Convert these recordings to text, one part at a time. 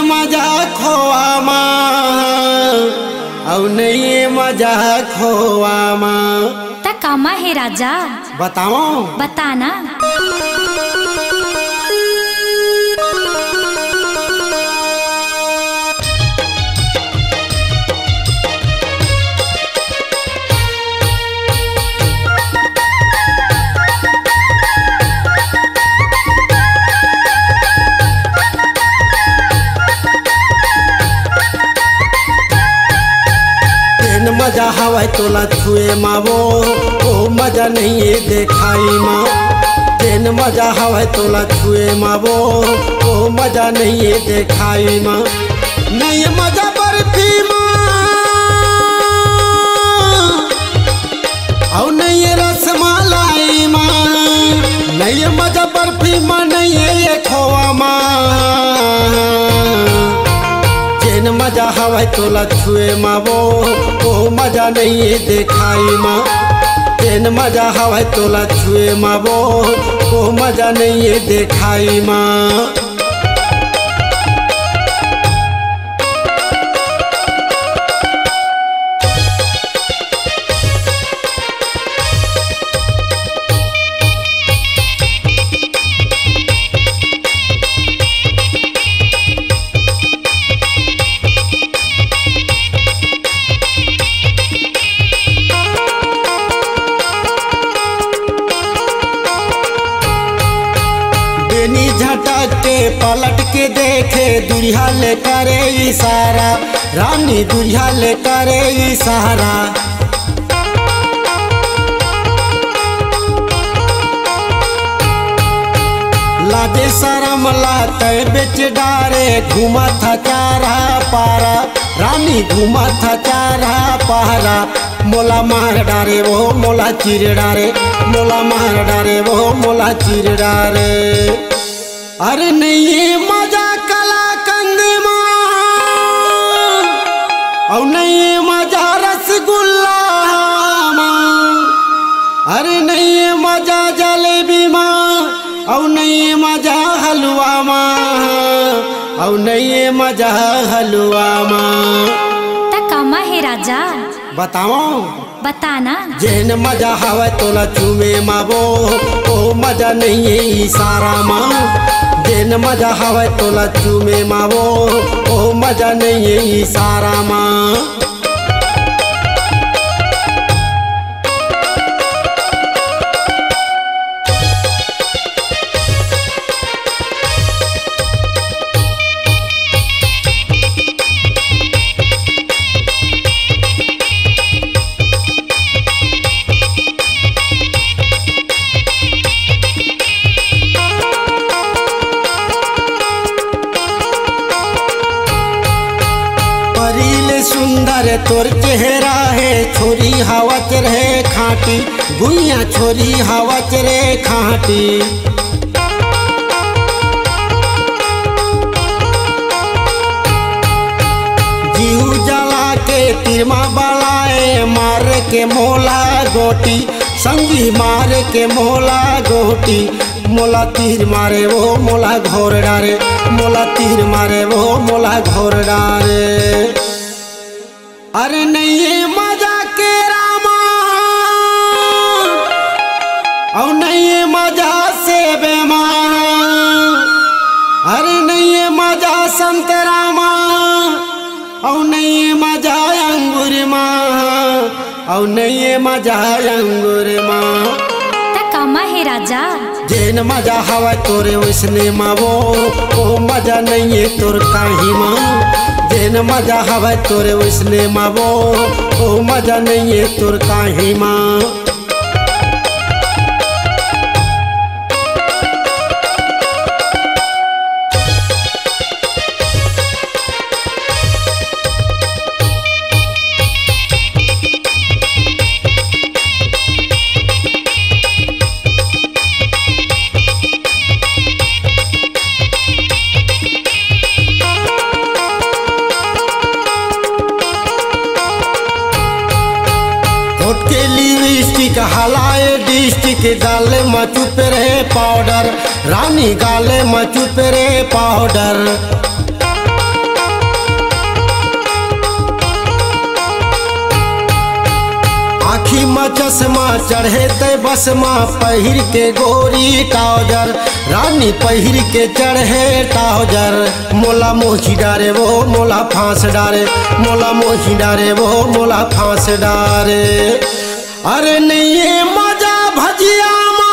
मजा खोआ और नहीं मजा खोआ ता कामा है राजा बताओ बताना। मजा हवा तोला छुए मावो ओ मजा नहीं है देखाई माँ। तेन मजा हवा तोला छुए मावो ओ मजा नहीं है देखाई माँ। नहीं मजा बर्फी माँ और नहीं है रसमलाई माँ। नहीं मजा बर्फी माँ नहीं है ये खोआ माँ। तेन मजा हवा तोला छुए मावो ओ मजा नहीं है देखाई माँ। तेन मजा हवा तोला छुए मावो ओ मजा नहीं है देखाई माँ। झटक के पलट के देखे दुल्हा ले करे इशारा। रानी दुल्हा ले करे इशारा। लाजे शरम लाते बेच डारे घुमा था चारा पारा। रानी घुमा था चारा पारा। मोला मार डारे वो मोला चिर डारे। मोला मार डारे वो मोला चिर डारे। अरे नहीं मजा कला कंद माँ और नहीं मजा रसगुल्ला माँ। अरे नहीं मजा जलेबी माँ और नहीं मजा हलवा माँ और नहीं मजा हलवा माँ। ता कामा है राजा बताओ बताना। जेन मजा हवा तोला चूमे मावो ओ मजा नहीं है इशारा माँ। जेन मजा हवा तोला चूमे मावो ओ मजा नहीं है इशारा माँ। सुंदर तोर चेहरा है छोरी हवा रहे खाटी। गुइया छोरी हवा रहे खाटी। जीव जला के तिरमा बलाए मार के मोला गोटी। संगी मार के मोला गोटी। मोला तीर मारे वो मोला घोर डारे। मोला तीर मारे वो मोला घोर डारे। अरे नहीं है मजा के रामा और नहीं है मजा से बेमा। अरे नहीं है मजा संतरामा और नहीं है मजा अंगूर माँ और नहीं है मजा अंगूर माँ। ता कामा है राजा जेन मजा हवा तोरे वैसने मावो ओ मजा नहीं है तोर काही माँ। जेन मजा हवा तोरे वैसने मावो ओ मजा नहीं है तोर काही माँ। लिपस्टिक हलाए डिस्टिक गाले मचुप रहे पाउडर। रानी गाले मचुप रहे पाउडर। चश्मा चढ़े ते बसमा पहिर के गोरी टाउजर रानी पहिर के चढ़े टाउजर मोला मोही डारे वो मोला फांस डारे मोला मोही डारे वो मोला फांस डारे। अरे नहीं ये मजा भजिया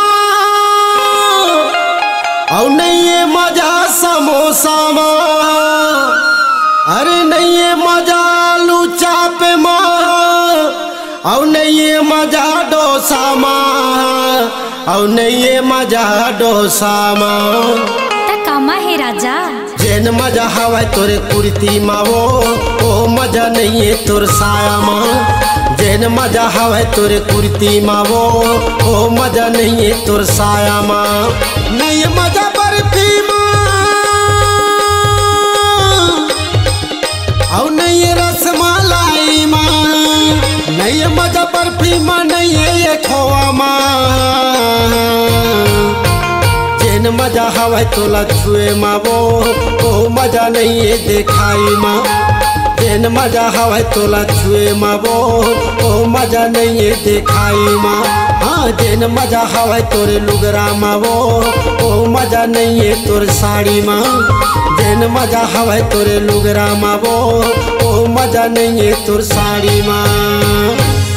और नहीं ये मजा समोसा माँ, अरे नहीं ये मजा आलू चाप माँ, और नहीं ये मजा डोसा माँ, और नहीं ये मजा डोसा माँ। कामा है राजा। जेन मजा हवा तोरे कुर्ती माँ वो मजा नहीं है तोर साया माँ। जेन मजा हवा तोरे कुर्ती माँ वो मजा नहीं है तोर साया माँ। नहीं मजा बर्फी माँ और नहीं रसमलाई माँ, नहीं मजा बर्फी माँ नहीं है ये खोआ माँ। जेन मजा हवा तोला छुए माँ वो मजा नहीं है देखाई माँ। जेन मजा हवा तोला छुए माँ वो मजा नहीं है देखाई माँ। हाँ जेन मजा हवा तोरे लुगरा माँ वो मजा नहीं है तोर साड़ी माँ। जेन मजा हवा तोरे लुगरा माँ वो मजा नहीं है तोर साड़ी माँ।